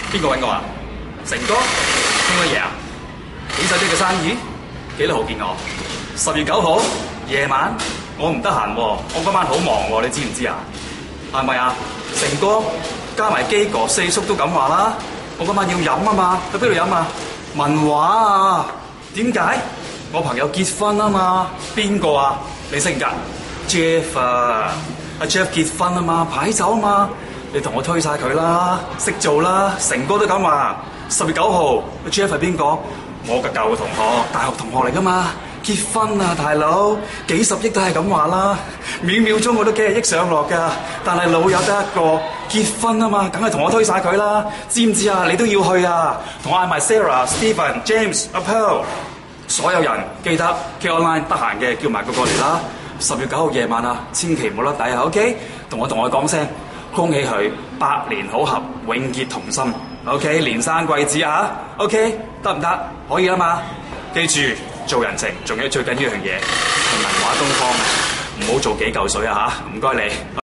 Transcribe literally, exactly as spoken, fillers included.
邊個揾我啊？成哥，傾乜嘢啊？幾手機嘅生意？幾多號見我？十月九號夜晚，我唔得閒喎，我嗰晚好忙喎，你知唔知啊？係咪啊？成哥加埋基哥四叔都咁話啦，我嗰晚要飲啊嘛，去邊度飲啊？文華啊？點解？我朋友結婚啊嘛。邊個啊？你識㗎 ？Jeff 啊，阿 Jeff 結婚啊嘛，擺酒啊嘛。你同我推晒佢啦，識做啦，成哥都咁話。十月九號 ，Jeff 係邊個？我嘅舊同學，大學同學嚟噶嘛。結婚啊，大佬，幾十億都係咁話啦。秒秒鐘我都幾廿億上落噶，但係老友得一個，結婚啊嘛，梗係同我推晒佢啦。知唔知啊？你都要去啊，同我嗌埋 Sarah、Stephen、James、阿 Pearl， 所有人記得 Caroline 得閒嘅叫埋佢過嚟啦。十月九號夜晚啊，千祈唔好甩底啊 ，OK？ 同我同我講聲。恭喜佢百年好合，永結同心。OK， 連生貴子啊 ！OK， 得唔得？可以啦嘛。記住做人情，仲有最緊要一樣嘢係文華東方，唔好做幾嚿水啊嚇！唔該你。